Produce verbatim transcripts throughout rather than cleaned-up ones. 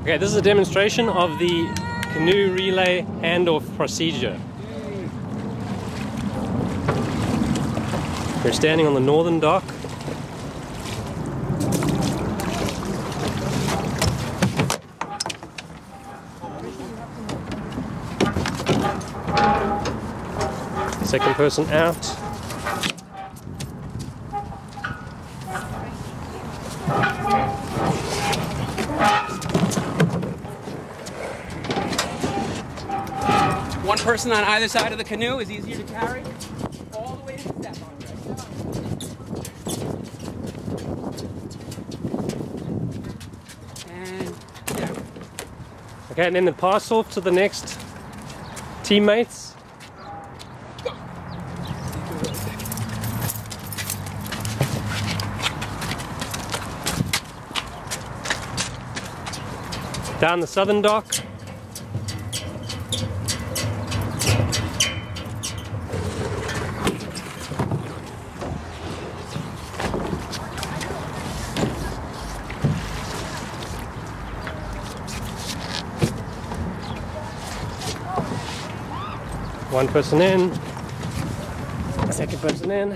Okay, this is a demonstration of the canoe relay handoff procedure. We're standing on the northern dock. Second person out. One person on either side of the canoe is easier to carry. All the way to the step, Andre. And down. Okay, and then the pass off to the next teammates. Down the southern dock. One person in, second person in.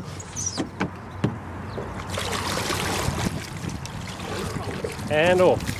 And off.